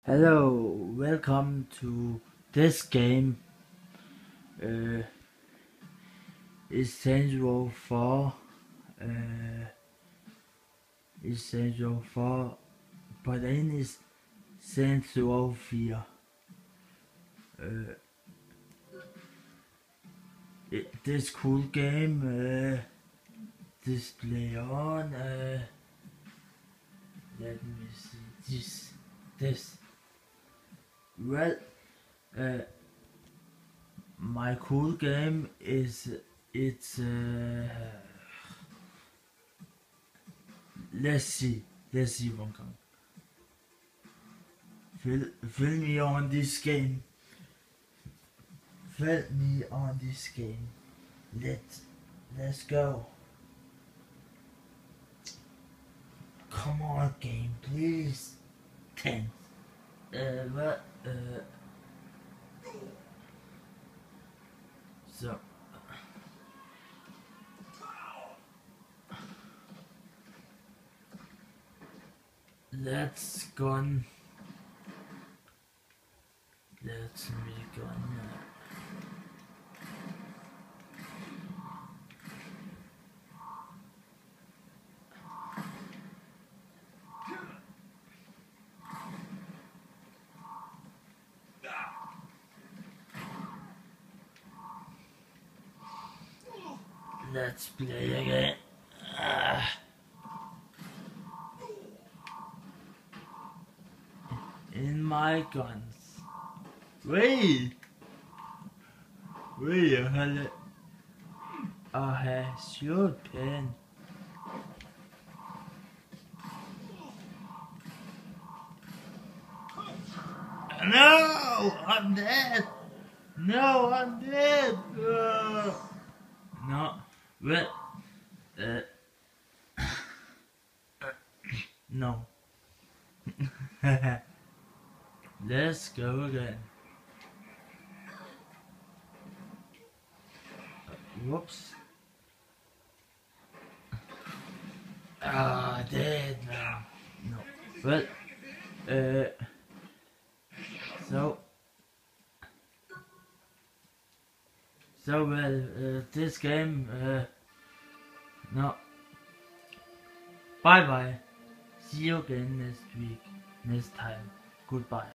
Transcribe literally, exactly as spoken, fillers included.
Hello, welcome to this game. Uh, it's Saints Row four. Uh, it's Saints Row four, but then it's Saints Row four. Uh, it, this cool game. Uh, display on. Uh, let me see this. This. Well, uh, my cool game is it's. Uh, let's see. Let's see one come. Fill, fill me on this game. Fill me on this game. Let's let's go. Come on, game, please. Thanks. Uh, but uh, so let's go. On. Let's make on. Uh, Let's play again. Ah. In my guns. Wait! Wait, I had I had short pen. No! I'm dead! No, I'm dead! Uh, no, but uh, no. Let's go again. Uh, whoops. Ah, dead now. No. Well, uh, so, so well, uh, this game, uh, no. Bye bye. See you again next week, next time. Goodbye.